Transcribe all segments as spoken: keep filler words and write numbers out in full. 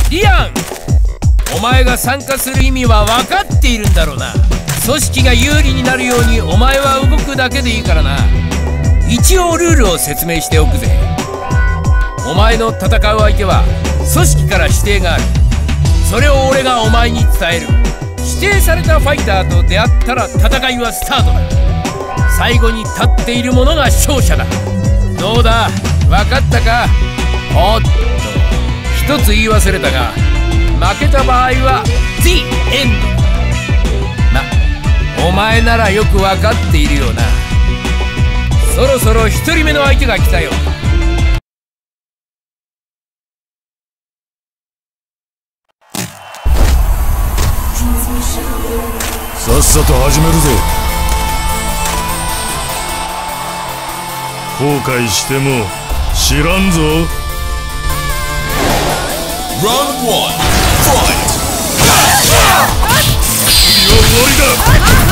リアン、お前が参加する意味は分かっているんだろうな。組織が有利になるようにお前は動くだけでいいからな。一応ルールを説明しておくぜ。お前の戦う相手は組織から指定がある。それを俺がお前に伝える。指定されたファイターと出会ったら戦いはスタートだ。最後に立っている者が勝者だ。どうだ、分かったか？おっと、一つ言い忘れたが、負けた場合は The End だ。ま、お前ならよく分かっているよな。そろそろ一人目の相手が来たよ。 さっさと始めるぜ。後悔しても知らんぞ。 ラウンドワン、ファイト。 次は終わりだ。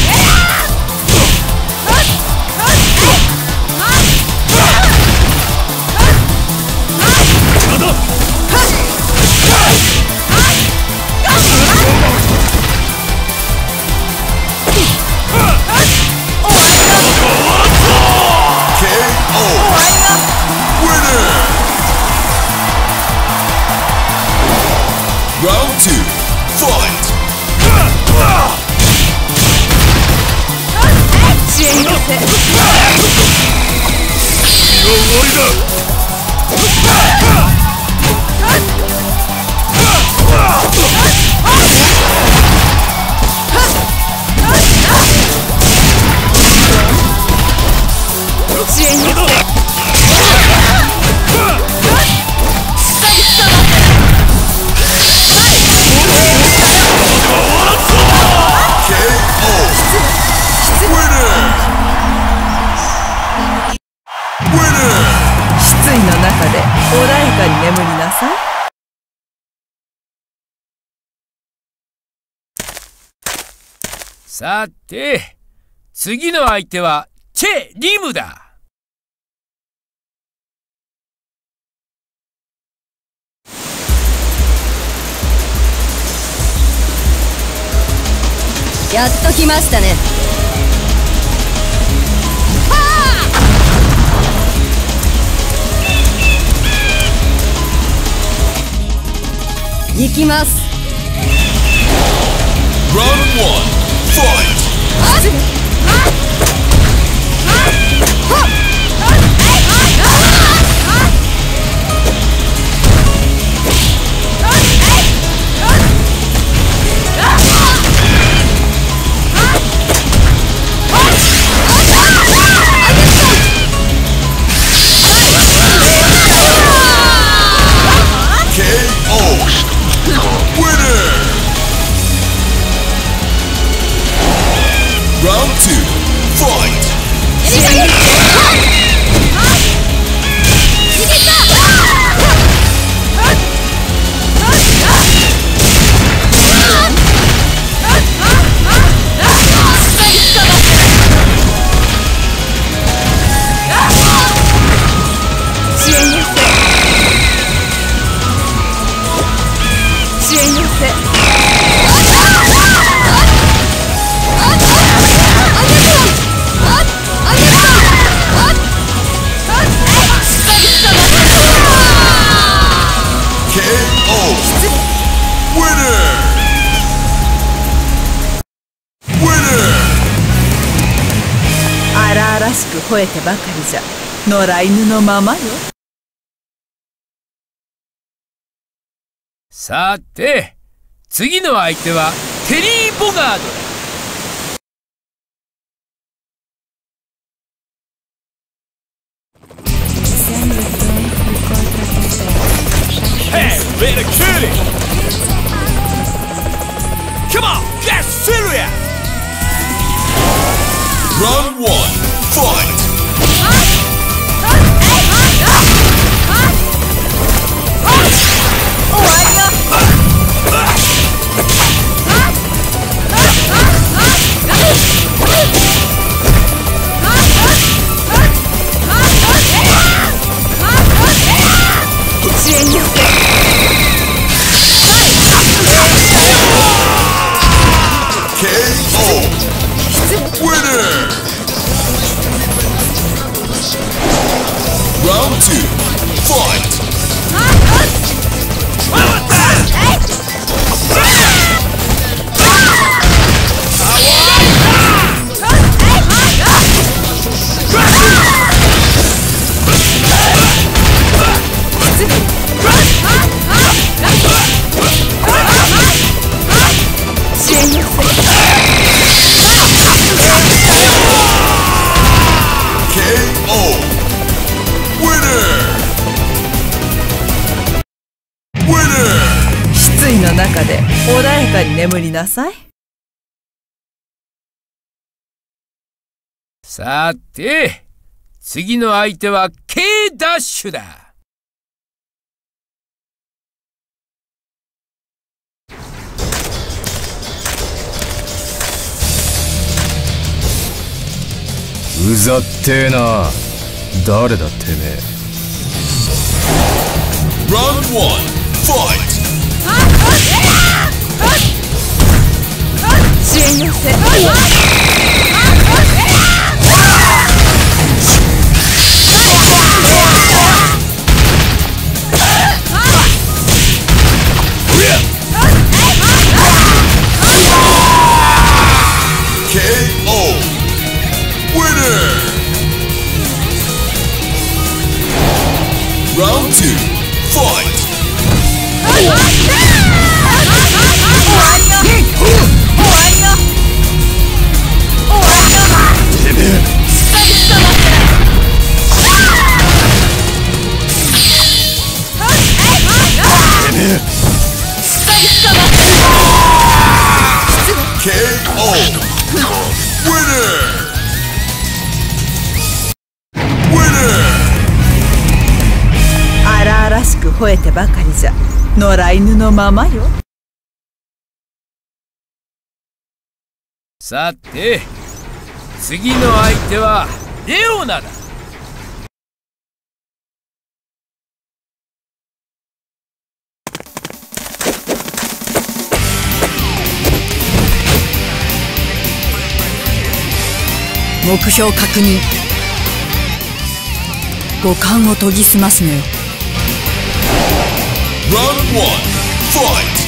Round two, fight! 支援要請。 終わりだ。 支援要請。失意の中で穏やかに眠りなさい。 さて、次の相手はチェ・リムだ。 やっと来ましたね。行きます。 ラウンドワン、ファイト。Round two, fight! 荒々しく吠えてばかりじゃ野良犬のままよ。 さて、次の相手はテリー・ボガードだ。 Hey, better kill it! Come on, get serious! Round one, fight! 終わりよ。支援要請。 fight! 失意の中で穏やかに眠りなさい。 さて、次の相手は K ダッシュだ。 うざってえな。誰だてめえ。 Round one, fight! 支援寄せ。 ケーオー Winner! Round two, fight! ケーオー Winner! Winner! 荒々しく吠えてばかりじゃ野良犬のままよ。 さて、次の相手はレオナだ。 目標確認。五感を研ぎ澄ますのよ。 Round one, fight!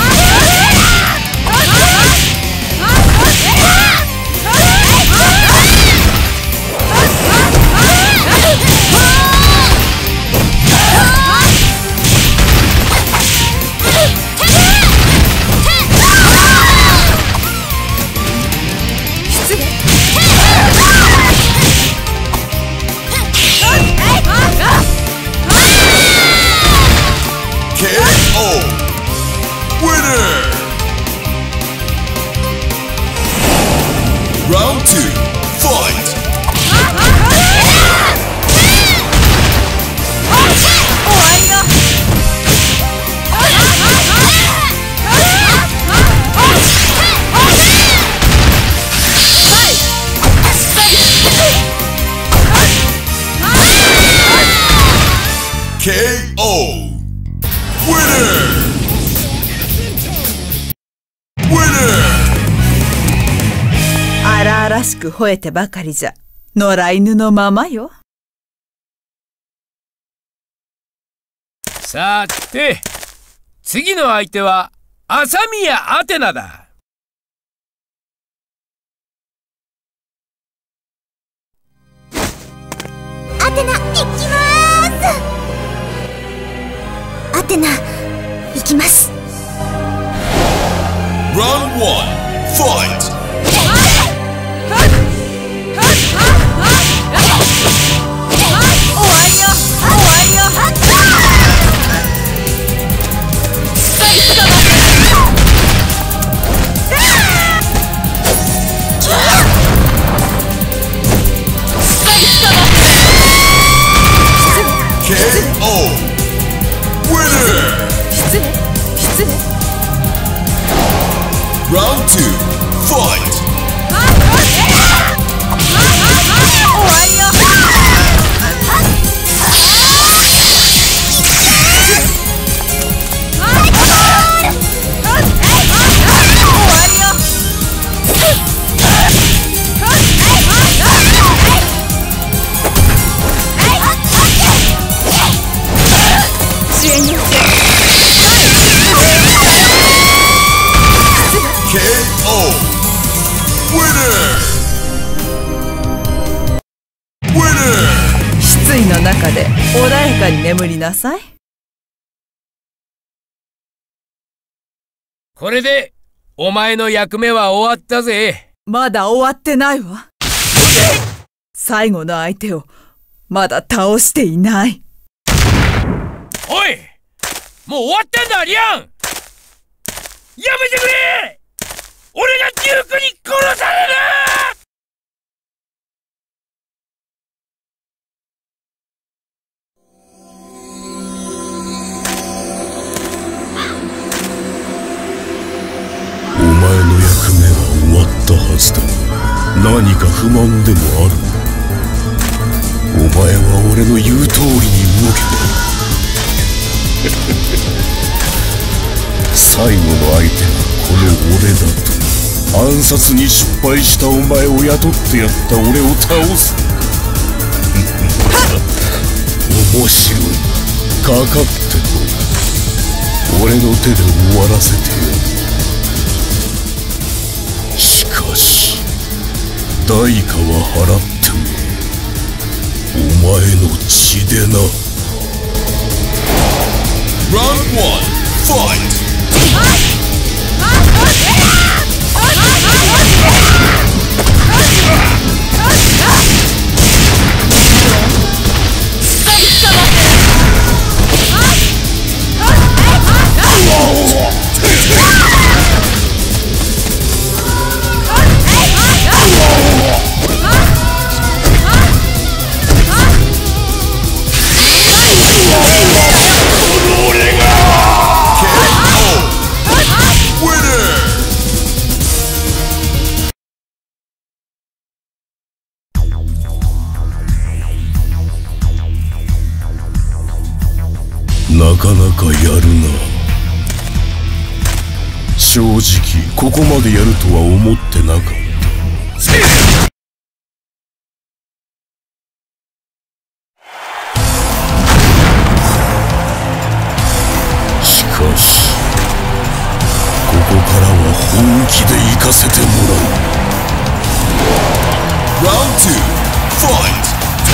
ケーオー Winner! Round two, fight! ケーオー Winner! Winner! 荒々しく吠えてばかりじゃ野良犬のままよ。 さて、次の相手は朝宮アテナだ。 アテナ行きまーす。アテナ行きます。 Round one, fight! ケーオー Winner! 失礼失礼。 Round two, fight! ケーオー中で穏やかに眠りなさい。 これでお前の役目は終わったぜ。 まだ終わってないわ。最後の相手をまだ倒していない。 おい、もう終わったんだリアン。やめてくれ。俺がデュークに殺される。 お前の役目は終わったはずだ。何か不満でもある。お前は俺の言う通りに動けば最後の相手がこの俺だと。暗殺に失敗したお前を雇ってやった俺を倒す。面白い。かかってこい。俺の手で終わらせてやる。しかし代価は払ってもお前の血でな。 Round one, fight! なかなかやるな。正直ここまでやるとは思ってなかった。しかしここからは本気で行かせてもらう。 Round two, fight!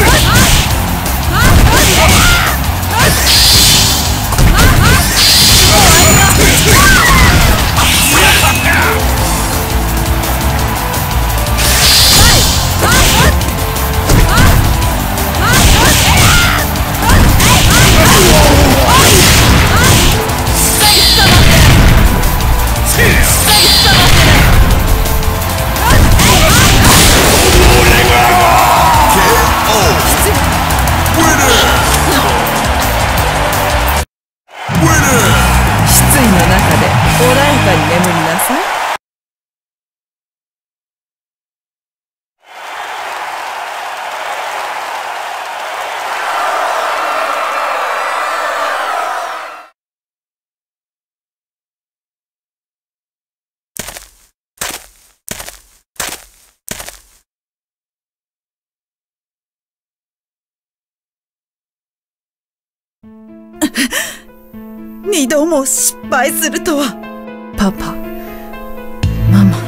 二度も失敗するとは。パパ、ママ、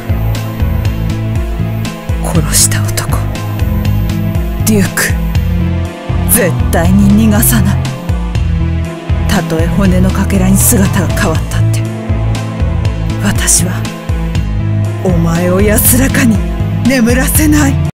殺した男デューク、絶対に逃がさない。たとえ骨のかけらに姿が変わったって、私はお前を安らかに眠らせない。